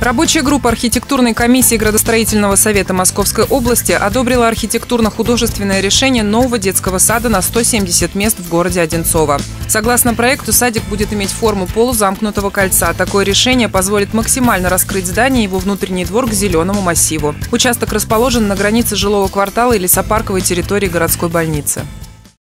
Рабочая группа архитектурной комиссии Градостроительного совета Московской области одобрила архитектурно-художественное решение нового детского сада на 170 мест в городе Одинцово. Согласно проекту, садик будет иметь форму полузамкнутого кольца. Такое решение позволит максимально раскрыть здание и его внутренний двор к зеленому массиву. Участок расположен на границе жилого квартала и лесопарковой территории городской больницы.